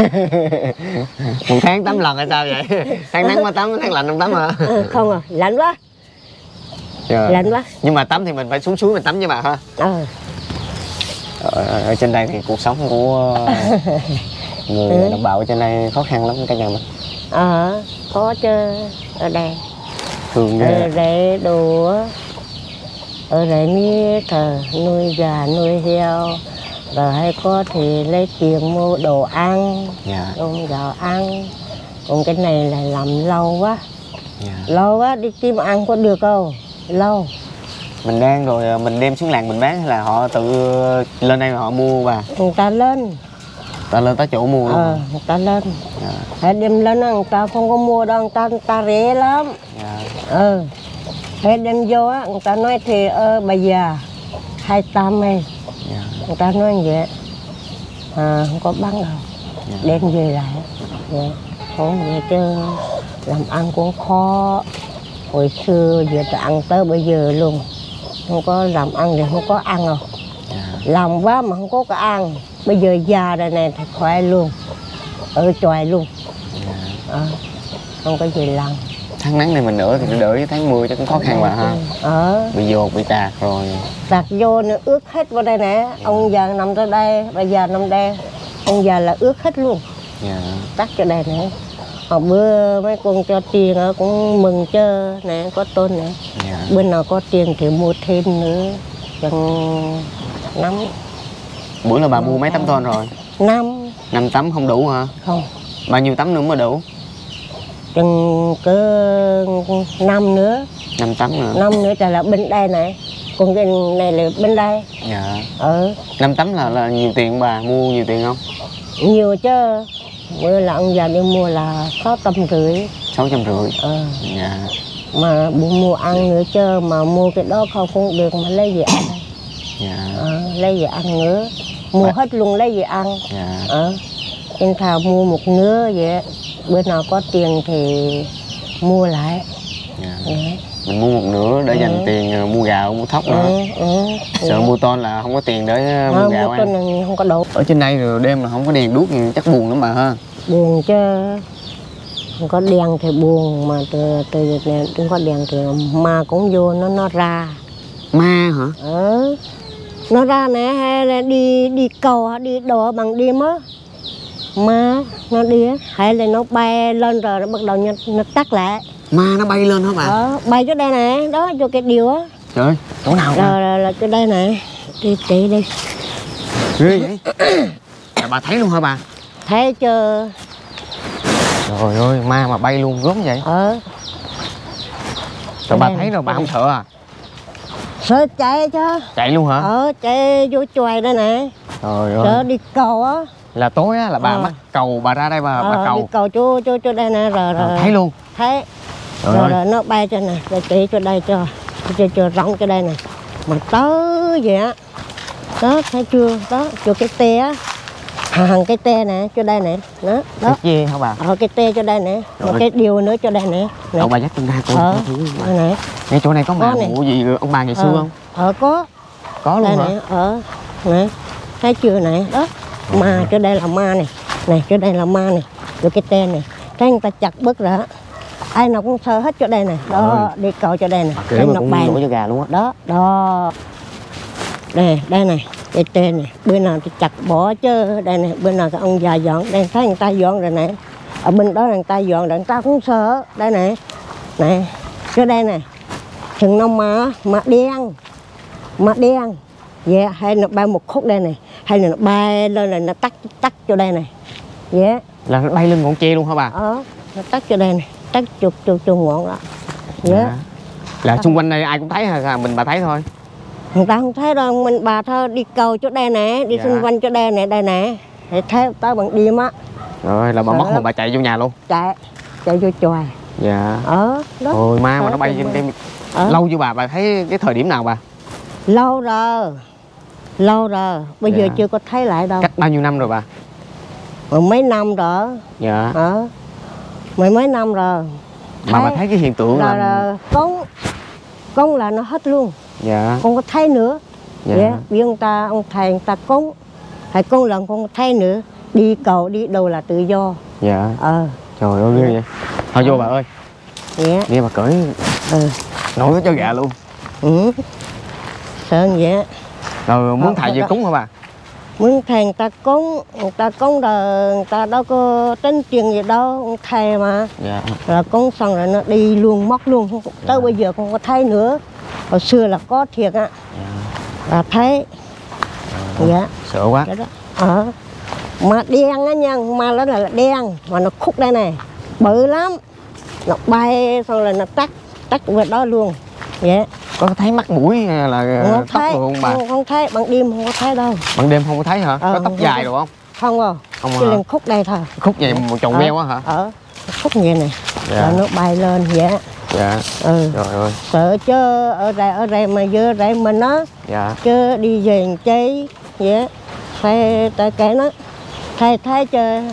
A: Một tháng tắm lần hay sao vậy? Tháng nắng mà tắm, tháng lạnh không tắm hả?
B: Ừ, không à, lạnh quá.
A: Dạ.
B: Lạnh quá.
A: Nhưng mà tắm thì mình phải xuống suối mình tắm với bà ha.
B: Ừ.
A: Ở, ở trên đây thì cuộc sống của người
B: ừ.
A: đồng bào ở trên đây khó khăn lắm cả nhà mình.
B: Ờ, có chứ, ở đây.
A: Thường
B: Ở
A: ghê.
B: đây đồ, ở đây mi thờ nuôi gà nuôi heo, rồi hay có thì lấy tiền mua đồ ăn,
A: Dạ.
B: ôm gạo ăn. Còn cái này là làm lâu quá,
A: Dạ.
B: lâu quá đi kiếm ăn có được không? Lâu.
A: Mình đang rồi mình đem xuống làng mình bán hay là họ tự lên đây mà họ mua bà?
B: Người ta lên.
A: Ta lên tới chỗ mua luôn.
B: Ờ, người ta lên.
A: Dạ.
B: Hãy đem lên người ta không có mua đâu, người ta, người ta rẻ lắm.
A: Dạ.
B: Ừ. Hãy đem vô á, người ta nói thì ơ bây giờ hai trăm ấy.
A: Dạ.
B: Người ta nói như vậy. À, không có bán đâu.
A: Dạ.
B: Đem về lại. Dạ. Không vậy chứ làm ăn cũng khó. Hồi xưa giờ ta ăn tới bây giờ luôn. Không có làm ăn thì không có ăn đâu.
A: Dạ.
B: Làm quá mà không có cái ăn. Bây giờ già rồi này thì khỏe luôn. Ở tròi luôn.
A: Dạ.
B: À, không có gì làm.
A: Tháng nắng này mình nữa thì đỡ với tháng mưa chắc cũng khó khăn bà ha.
B: Ờ.
A: Bị dột, bị tạt rồi.
B: Tạt vô nữa ướt hết vào đây nè. Ông già nằm tới đây, bây giờ nằm đây. Ông già là ướt hết luôn.
A: Dạ.
B: Tắt cho đây nè. Hồi bữa mấy con cho tiền cũng mừng chứ nè, có tôn nè.
A: Dạ.
B: Bữa nào có tiền thì mua thêm nữa. Chẳng năm.
A: Bữa là bà mua mấy tấm tôn rồi?
B: Năm.
A: Năm tấm không đủ hả?
B: Không.
A: Bao nhiêu tấm nữa mới đủ?
B: Chừng cỡ năm nữa.
A: Năm tấm nữa.
B: Năm nữa là bên đây này. Còn cái này là bên đây.
A: Dạ.
B: Ừ.
A: Năm tấm là, là nhiều tiền bà, mua nhiều tiền không?
B: Nhiều chứ. Bữa là ông già đi mua là sáu trăm rưỡi.
A: Sáu trăm rưỡi.
B: Ờ.
A: Dạ.
B: Mà bố mua ăn nữa chứ, mà mua cái đó không cũng được mà lấy gì ăn.
A: Dạ.
B: Ờ, lấy gì ăn nữa. Mua
A: Bà...
B: hết luôn lấy gì ăn.
A: Dạ.
B: Ờ. Nên thà mua một nửa vậy. Bữa nào có tiền thì mua lại.
A: Dạ.
B: Ừ.
A: Mình mua một nửa để
B: ừ.
A: dành tiền mua gạo, mua thóc nữa.
B: Ừ. Ừ.
A: Sợ
B: ừ.
A: mua tôn là không có tiền để mua
B: à,
A: gạo
B: mua
A: ăn.
B: tôn này không có đủ.
A: Ở trên đây rồi đêm là không có đèn đuốc gì chắc buồn lắm bà ha.
B: Buồn chứ. Không có đèn thì buồn, mà từ từ này không có đèn thì ma cũng vô nó nó ra.
A: Ma hả?
B: Ừ. Nó ra nè, hay là đi đi cầu đi đổ bằng đêm á. Ma nó đi á, hay là nó bay lên rồi nó bắt đầu nó, nó tắt lại.
A: Ma nó bay lên hả bà?
B: Ờ, bay chỗ đây nè, đó chỗ cái điều á.
A: Trời ơi, chỗ nào
B: Rồi,
A: bà?
B: rồi là chỗ đây nè. Đi chị đi.
A: Ghê vậy? À, bà thấy luôn hả bà?
B: Thấy chưa?
A: Trời ơi, ma mà bay luôn gớm vậy.
B: Ờ.
A: Rồi bà thấy rồi bà không sợ à?
B: Sợ chạy chứ.
A: Chạy luôn hả?
B: Ờ, chạy vô chòi đây nè.
A: Trời ơi.
B: Sợ đi cầu á.
A: Là tối á là bà
B: ờ.
A: mắc cầu bà ra đây bà,
B: ờ,
A: bà cầu.
B: Đi cầu chỗ chỗ chỗ đây nè rồi rồi.
A: Rồi, thấy luôn.
B: Thấy.
A: Trời
B: Rồi,
A: ơi.
B: rồi nó bay cho nè, rồi chỉ cho đây cho. Cho cho rộng cho đây nè. Mà tới vậy á. Đó, thấy chưa? Đó, chỗ cái te á. Hàng cái te nè, cho đây nè. Đó, đó.
A: Cái gì hả bà?
B: Ờ, cái te cho đây nè.
A: Rồi.
B: Một cái điều nữa cho đây nè.
A: Đâu bà dắt tôi ra coi.
B: Ờ,
A: Bà.
B: đây nè.
A: Ngay chỗ này có mà
B: Có nè.
A: mụ gì ông bà ngày xưa
B: Ờ.
A: không?
B: Ờ, có.
A: Có luôn
B: Đây
A: hả?
B: nè, ờ. Nè. Thấy chưa nè, đó. Ma, chỗ đây là ma này. Này, chỗ đây là ma này. Rồi cái te này. Thấy người ta chặt bớt ra. Ai nào cũng sơ hết chỗ đây nè. Đó, đi cầu chỗ đây nè.
A: Kể
B: Thấy
A: mà
B: nó
A: cũng
B: bay
A: đổ
B: nè.
A: cho gà luôn á.
B: Đó, đó. Đây, đây này, cái tên này, bữa nào thì chặt bỏ chứ. Đây này, bữa nào cái ông già dọn, đây thấy người ta dọn rồi này. Ở bên đó người ta dọn rồi người ta cũng sợ. Đây này, này, chỗ đây này, chừng nó mà, mà đen, mà đen. Dạ, yeah, hay nó bay một khúc đây này, hay là nó bay lên là nó tắt, tắt chỗ đây này. Dạ. Yeah.
A: Là nó bay lên ngọn tre luôn hả bà?
B: Ờ, nó tắt chỗ đây này, tắt chụp chụp chụp ngọn đó. Dạ. Yeah.
A: À. Là xung quanh đây ai cũng thấy hay là mình bà thấy thôi?
B: Người ta không thấy đâu, mình bà thôi đi cầu chỗ đây nè, đi
A: dạ.
B: xung quanh chỗ đây nè, đây nè. thì theo tới bằng đêm á.
A: Rồi là bà mất hồn bà chạy vô nhà luôn.
B: Chạy, chạy vô chòi.
A: Dạ.
B: Ở đó.
A: Ôi ma mà nó bay trên cây. Ờ. Lâu chưa bà, bà thấy cái thời điểm nào bà?
B: Lâu rồi. Lâu rồi, bây dạ. giờ chưa có thấy lại đâu.
A: Cách bao nhiêu năm rồi bà?
B: Mười mấy năm rồi.
A: Dạ.
B: Ờ. Mười mấy năm rồi.
A: Mà thấy, bà thấy cái hiện tượng
B: là,
A: là,
B: là con con là nó hết luôn.
A: Dạ.
B: Con có thấy nữa.
A: Dạ.
B: Dạ. Vì ông ta, ông thầy ông ta cúng, thầy cúng lần con có thấy nữa. Đi cầu đi đâu là tự do.
A: Dạ.
B: Ờ.
A: Trời ơi ghê vậy. Thôi vô bà ơi.
B: Dạ.
A: Nghe bà cởi. Ừ. Nổi cho gà luôn.
B: Ừ. Sợ vậy.
A: Rồi muốn thầy về cúng hả bà?
B: Muốn thầy người ta cúng, người ta cúng rồi người ta đâu có tính tiền gì đâu, ông thầy mà. Dạ. Rồi cúng xong rồi nó đi luôn, mất luôn. Dạ. Tới bây giờ không có thấy nữa. Hồi xưa là có thiệt á. Dạ. Là thấy. Dạ. Dạ.
A: Sợ quá.
B: Đó. Ờ. Mà đen á nha, mà nó là đen, mà nó khúc đây này, bự lắm. Nó bay xong rồi nó tắt, tắt về đó luôn. Dạ.
A: Có thấy mắt mũi là
B: không
A: tóc
B: thấy,
A: luôn bà?
B: Không, không thấy, ban đêm không có thấy đâu.
A: Ban đêm không có thấy hả? Ờ, có tóc dài rồi không?
B: Không rồi,
A: không
B: chỉ lên khúc đây thôi.
A: Khúc vậy một chồng veo á hả?
B: Ờ, khúc vậy này.
A: Dạ.
B: Rồi nó bay lên vậy.
A: Dạ.
B: Ừ.
A: Trời ơi.
B: Sợ chứ ở đây ở đây mà dơ đây mình á.
A: Dạ.
B: Chứ đi về chơi vậy. Phải tại cái nó thay thay chơi.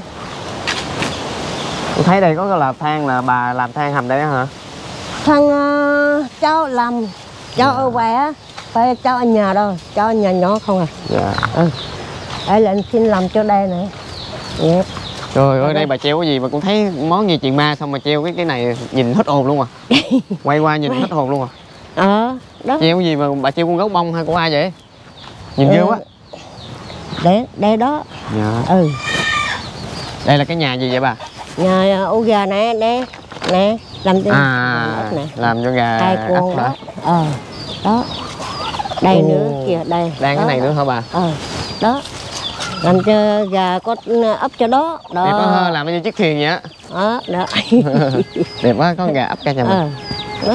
A: Tôi thấy đây có cái là than là bà làm than hầm đây hả?
B: Thằng uh, cháu làm cháu dạ. Ở ngoài á, phải cháu ở nhà đâu, cháu ở nhà nhỏ không à. Dạ. Ừ. Đây là anh xin làm cho đây này. Dạ.
A: Trời ơi, đây bà treo cái gì mà cũng thấy món gì chuyện ma xong mà treo cái cái này nhìn hết hồn luôn à. Quay qua nhìn hết hồn luôn à.
B: Ờ, đó.
A: Treo cái gì mà bà treo con gấu bông hay của ai vậy? Nhìn ghê ừ. quá.
B: Để đây đó.
A: Dạ.
B: Ừ.
A: Đây là cái nhà gì vậy bà?
B: Nhà ổ gà nè, nè, nè, làm cho
A: à, nè. Làm cho gà
B: hai con đó. Ờ, đó. Đây Ồ. Nữa kìa, đây.
A: Đang đó. Cái này nữa hả bà?
B: Ờ, đó. Làm cho gà có ấp cho đó. Đó.
A: Đẹp quá, làm như chiếc thuyền vậy á.
B: Đó, đó.
A: Đẹp quá, có con gà ấp cả nhà mình. Ờ, đó.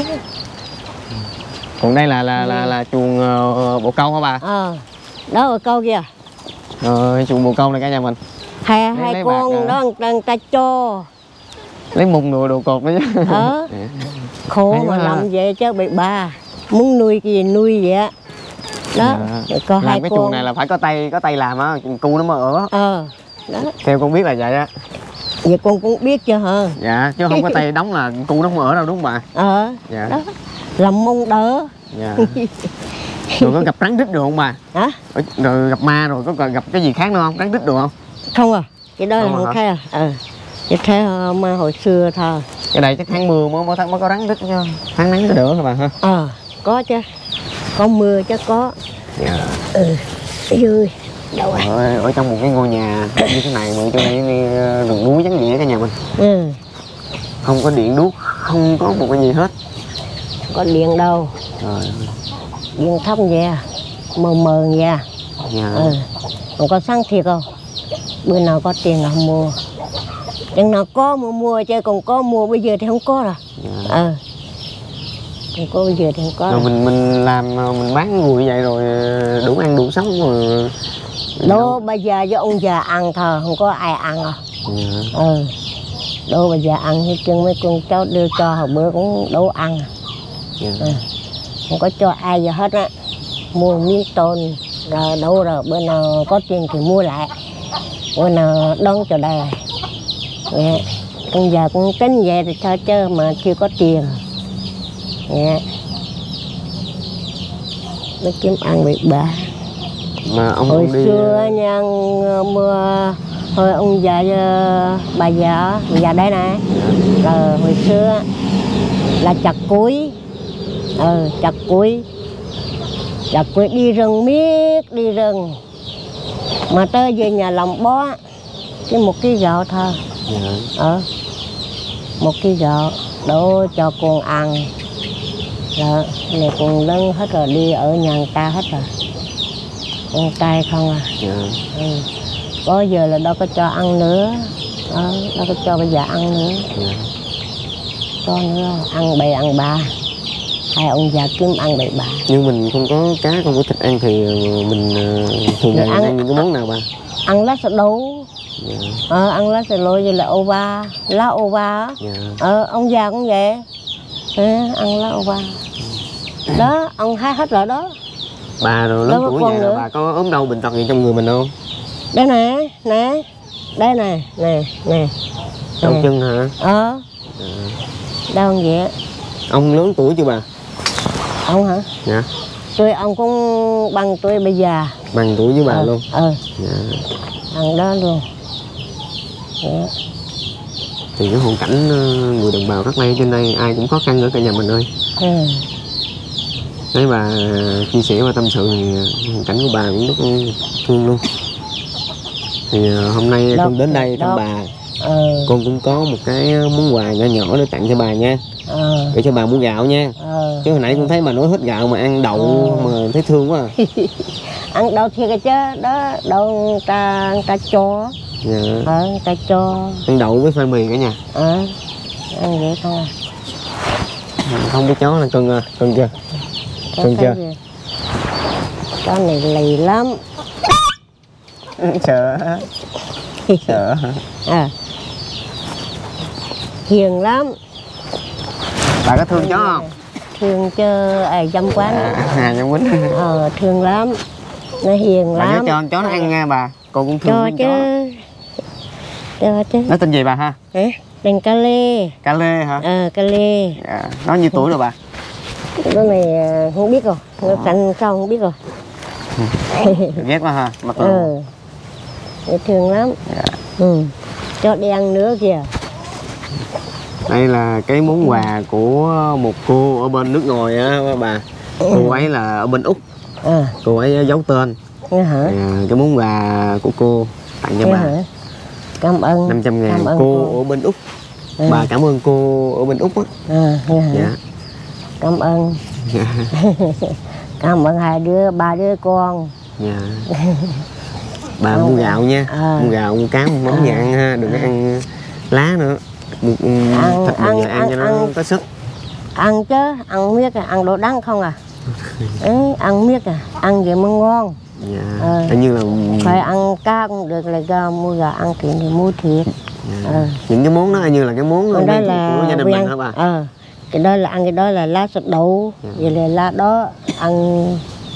A: Còn đây là là là, là chuồng uh, bồ câu hả bà?
B: Ờ, đó bồ câu kìa.
A: Rồi, chuồng bồ câu này cả nhà mình.
B: Hai, hai con đó người ta cho.
A: Lấy mùng đồ đồ cột nữa chứ.
B: Ờ. Khổ mà làm vậy chứ bị bà. Muốn nuôi cái gì nuôi vậy á. Đó,
A: dạ. Có làm hai cái con. Chuồng này là phải có tay có tay làm á, cu nó mới ở.
B: Ờ. Đó.
A: Theo con biết là vậy á.
B: Vậy con cũng biết chứ hả?
A: Dạ, chứ không có tay đóng là cu nó không ở đâu đúng không bà?
B: Ờ. Dạ. Đó. Làm mông đỡ. Dạ.
A: Rồi có gặp rắn rít được không bà?
B: Hả?
A: Rồi gặp ma rồi có gặp cái gì khác nữa không? Rắn rít được không?
B: Không à, cái đó không là không thấy à. Ờ. Cái thế mà hồi xưa thôi.
A: Cái này chắc tháng mưa mới mới, mới có rắn rít chứ. Tháng nắng có được hả bà ha?
B: Ờ, có chứ. Có mưa chứ có. Dạ. Ừ. Ui, đâu rồi?
A: Ở, ở trong một cái ngôi nhà như thế này mà chỗ này rừng núi vắng vẻ cả nhà mình. Ừ. Không có điện đuốc, không có một cái gì hết.
B: Không có điện đâu. Rồi. Điện thấp vậy, mờ mờ vậy. Dạ. Ừ. Không có sáng thiệt không? Bữa nào có tiền là không mua. Chừng nào có mua mua chứ còn có mua bây giờ thì không có rồi. Dạ. Ờ. Không có bây giờ thì không có.
A: Rồi mình mình làm mình bán người vậy rồi đủ ăn đủ sống rồi.
B: Đó bây giờ do ông già ăn thôi, không có ai ăn à. Dạ. Ừ. Đó bây giờ ăn hết chân mấy con cháu đưa cho hồi bữa cũng đủ ăn. Dạ. Ừ. Không có cho ai giờ hết á. Mua miếng tôm rồi đâu rồi bữa nào có tiền thì mua lại. Bữa nào đón cho đây. Dạ. Con giờ cũng tính về thì sao chứ mà chưa có tiền. Dạ. Nó kiếm ăn bị bà.
A: Mà ông
B: hồi
A: đi...
B: xưa nha mưa hồi ông già bà già già đây này. Rồi hồi xưa là chặt cuối. Ừ, chặt cuối. Chặt cuối đi rừng miết đi rừng. Mà tới về nhà làm bó cái một ký gạo thôi. Dạ. Ờ. Một ký gạo đổ cho con ăn. Rồi, này con lớn hết rồi, đi ở nhà người ta hết rồi. Con trai không à. Dạ. Ừ. Có giờ là đâu có cho ăn nữa. Ờ, đâu có cho bây giờ ăn nữa. Dạ. Cho nữa, ăn bậy ăn ba. Hai ông già kiếm ăn bậy ba.
A: Nhưng mình không có cá, không có thịt ăn thì mình thường ngày ăn những cái món nào bà?
B: ăn lá sả đu.
A: Dạ.
B: Ờ, ăn lá sả đu vậy là ô ba, lá ô ba.
A: Dạ.
B: Ờ, ông già cũng vậy. Ừ, ăn lá ô ba. Đó, ông hái hết rồi đó.
A: Bà rồi lớn
B: Đâu có
A: tuổi
B: con
A: vậy
B: nữa.
A: là bà có ốm đau bệnh tật gì trong người mình không?
B: Đây nè, nè. Đây nè, nè, nè.
A: Đau
B: nè.
A: chân hả?
B: Ờ,
A: À.
B: đau vậy.
A: Ông lớn tuổi chưa bà?
B: Ông hả?
A: Dạ.
B: Tôi ông cũng bằng tôi bây giờ.
A: Bằng tuổi với bà
B: Ờ,
A: luôn.
B: Ờ,
A: Dạ.
B: bằng đó luôn. Dạ.
A: Thì cái hoàn cảnh ờ, người đồng bào Đắk Lắk trên đây ai cũng khó khăn ở cả nhà mình ơi.
B: Ừ.
A: Thấy bà chia sẻ và tâm sự thì hoàn cảnh của bà cũng rất thương luôn. Thì ờ, hôm nay
B: Đó,
A: con đến đây thăm
B: đó.
A: bà,
B: Ờ,
A: con cũng có một cái món quà nhỏ nhỏ để tặng cho bà nha,
B: ờ,
A: để cho bà mua gạo nha.
B: ờ.
A: Chứ hồi nãy con thấy bà nói hết gạo mà ăn đậu
B: Ờ.
A: mà thấy thương quá. À.
B: Ăn đâu thiệt chứ, đó, đâu người ta, người ta cho.
A: Dạ.
B: Ờ, người ta cho.
A: Ăn đậu với khoai mì cả nhà.
B: Ờ, ăn vậy không à.
A: Không biết chó là cưng à, cưng chưa?
B: Có
A: Cưng
B: cái
A: chưa?
B: gì? Chó này lì lắm.
A: Sợ. Sợ.
B: À. Hiền lắm.
A: Bà có thương chó không?
B: Thương chứ ai dâm quá nữa.
A: À, Nhân Quýnh.
B: Ờ, thương lắm. Nó hiền
A: Bà nhớ
B: lắm.
A: cho con chó nó ăn nha bà. Con cũng thương
B: Cho
A: con
B: chứ.
A: chó.
B: Cho chứ.
A: Nó tên gì bà ha?
B: Hả? Tên ca lê.
A: Ca Lê hả?
B: Ờ, ca lê.
A: Dạ. Nó nhiêu tuổi rồi bà?
B: Cái này à, không biết rồi. Nó xanh sao không biết rồi.
A: Ghét quá ha. Mặt lù.
B: Ừ. Dễ thương lắm.
A: Dạ.
B: Ừ. Cho đi ăn nữa kìa.
A: Đây là cái món quà của một cô ở bên nước ngoài á bà. Cô ấy là ở bên Úc.
B: À,
A: Cô ấy giấu tên.
B: nghe hả?
A: À, cái món quà của cô tặng cho
B: Nghe
A: bà
B: hả? Cảm ơn.
A: năm trăm ngàn.
B: Cảm ơn
A: Cô,
B: cô.
A: ở bên Úc.
B: Ừ.
A: Bà cảm ơn cô ở bên Úc á.
B: À, nghe hả?
A: Dạ.
B: Cảm ơn.
A: Dạ.
B: Cảm ơn hai đứa, ba đứa con.
A: Dạ. Bà mua gạo nha.
B: À.
A: Mua gạo, mua cá, mua món
B: À.
A: gì ăn ha. Đừng có ăn lá nữa. Mua
B: Ăn-
A: thịt mình
B: ăn-
A: giờ ăn
B: ăn-
A: cho nó
B: ăn.
A: có sức.
B: Ăn chứ, ăn miết à, ăn đồ đắng không à. Ừ, ăn miết à, ăn vậy mới ngon.
A: Dạ.
B: Ờ.
A: Hình như là
B: Phải ăn cá cũng được, là gà, mua gà ăn thì thì mua thịt.
A: dạ.
B: Ờ.
A: Những cái món đó hình như là cái món
B: Còn
A: quen
B: đó
A: thuộc
B: là
A: của gia đình
B: quen-
A: mình hả bà?
B: Ờ, cái đó là ăn cái đó là lá sốt đậu.
A: Dạ.
B: Vậy là lá đó ăn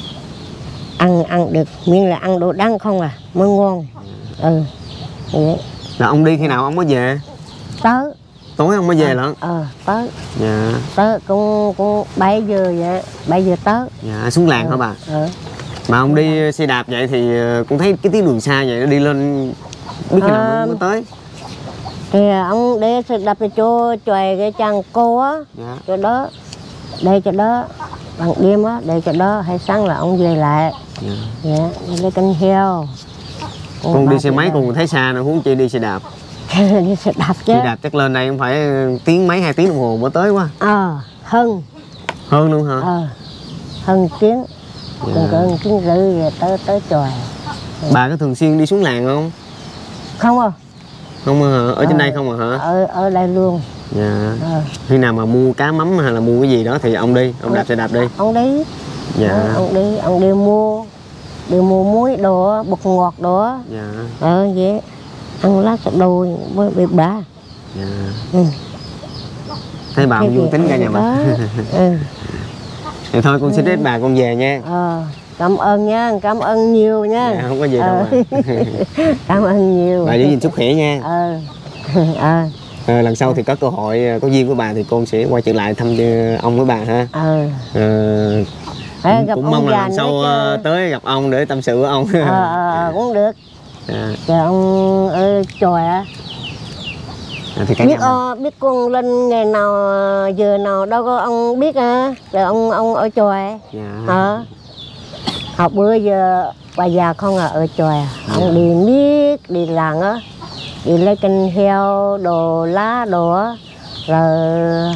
B: ăn ăn được, miễn là ăn đồ đắng không à, mới ngon. Ừ. Vậy.
A: Là ông đi khi nào ông mới về?
B: Tới.
A: Tối ông mới về lận.
B: Ờ, tới.
A: Dạ.
B: Tới cũng cũng bảy giờ vậy, bảy giờ tới.
A: Dạ. Xuống làng hả bà?
B: Ờ.
A: Mà ông đi xe đạp vậy thì ờ, cũng thấy cái tuyến đường xa vậy nó đi lên biết khi nào
B: Ờ.
A: mới, mới tới.
B: Thì ông để sẽ đập cái chỗ chòi cái chàng cô á,
A: Dạ.
B: chỗ đó, đây chỗ đó, bằng đêm á, đây chỗ đó, hay sáng là ông về lại.
A: Dạ.
B: Dạ, đi lấy canh heo.
A: Con đi xe máy con thấy xa nữa, huống chi đi xe đạp.
B: Đi xe đạp chứ.
A: Đi đạp chắc lên đây cũng phải tiếng mấy hai tiếng đồng hồ mới tới quá.
B: Ờ, hơn,
A: Hơn luôn hả?
B: ờ, hơn tiếng,
A: Dạ.
B: còn cỡ tiếng rưỡi rồi tới tới chòi.
A: Bà có thường xuyên đi xuống làng không?
B: Không à,
A: Không hả? Ở trên
B: Ờ.
A: đây không à hả?
B: ở ở đây luôn.
A: Dạ.
B: Ờ,
A: Khi nào mà mua cá mắm hay là mua cái gì đó thì ông đi, ông đạp xe đạp đi.
B: ông đi,
A: Dạ.
B: ờ, ông đi, ông đi mua, đi mua muối đồ, bột ngọt đồ.
A: Dạ.
B: Ờ, vậy, ăn lá sạch đôi với bị bà.
A: Dạ.
B: Ừ.
A: Thấy bà
B: Thế
A: cũng vui
B: thì
A: tính cả
B: ăn
A: nhà
B: đó.
A: bà.
B: Ừ.
A: Thì thôi con xin phép bà con về nha.
B: Ờ, cảm ơn nha, cảm ơn nhiều nha.
A: Dạ, không có gì đâu
B: Ờ.
A: bà.
B: Cảm ơn nhiều.
A: Bà giữ gìn sức khỏe nha.
B: Ờ. Ờ.
A: Ờ, lần sau thì có cơ hội có duyên với bà thì con sẽ quay trở lại thăm ông với bà ha.
B: Ờ.
A: Ờ,
B: Ê,
A: cũng,
B: gặp
A: cũng
B: ông
A: mong là
B: già
A: lần sau
B: nữa
A: ờ,
B: chứ.
A: tới gặp ông để tâm sự với ông.
B: Ờ, ờ, ờ, cũng được.
A: Dạ.
B: Chờ ông ở chòi á.
A: À, thì cả
B: Biết
A: nhà mình-
B: ờ, biết con lên ngày nào giờ nào đâu có ông biết á. Rồi ông ông ở chòi.
A: Dạ.
B: Ờ. Học bữa giờ bà già không à, ở chòi. Ông đi miết đi làng á, đi lấy canh heo đồ lá đồ á, rồi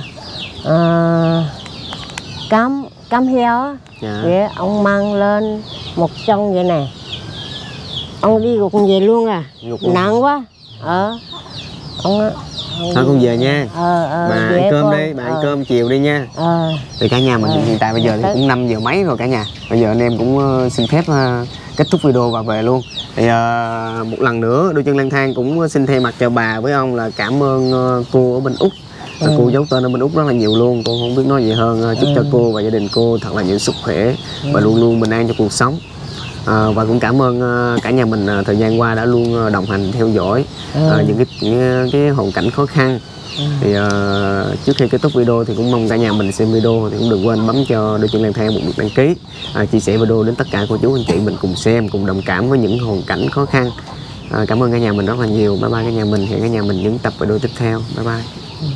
B: ờ, cám cám heo á.
A: Dạ.
B: Vậy ông mang lên một trong vậy này, ông đi gục về luôn à,
A: Gục luôn.
B: nặng quá. Ờ, Không á.
A: Thôi con về nha.
B: Ờ, ờ,
A: Bà
B: về
A: ăn cơm
B: con.
A: đi, bà ăn
B: Ờ.
A: cơm chiều đi nha.
B: Ờ.
A: Thì cả nhà mình
B: Ờ.
A: hiện tại bây giờ thì cũng năm giờ mấy rồi cả nhà. Bây giờ anh em cũng ờ, xin phép ờ, kết thúc video và về luôn. Thì ờ, một lần nữa Đôi Chân Lang Thang cũng xin thay mặt cho bà với ông là cảm ơn ờ, cô ở bên Úc. Và
B: Ừ.
A: cô giấu tên ở bên Úc rất là nhiều luôn. Cô không biết nói gì hơn. Ờ, Chúc cho cô và gia đình cô thật là nhiều sức khỏe và luôn luôn bình an cho cuộc sống. À, và cũng cảm ơn uh, cả nhà mình uh, thời gian qua đã luôn uh, đồng hành theo dõi uh, những cái những cái hoàn cảnh khó khăn.
B: Ừ.
A: Thì uh, trước khi kết thúc video thì cũng mong cả nhà mình xem video thì cũng đừng quên bấm cho Đôi Chân Lang Thang một nút đăng ký, uh, chia sẻ video đến tất cả cô chú anh chị mình cùng xem, cùng đồng cảm với những hoàn cảnh khó khăn. Uh, cảm ơn cả nhà mình rất là nhiều. Bye bye cả nhà mình, hẹn cả nhà mình những tập video tiếp theo. Bye bye.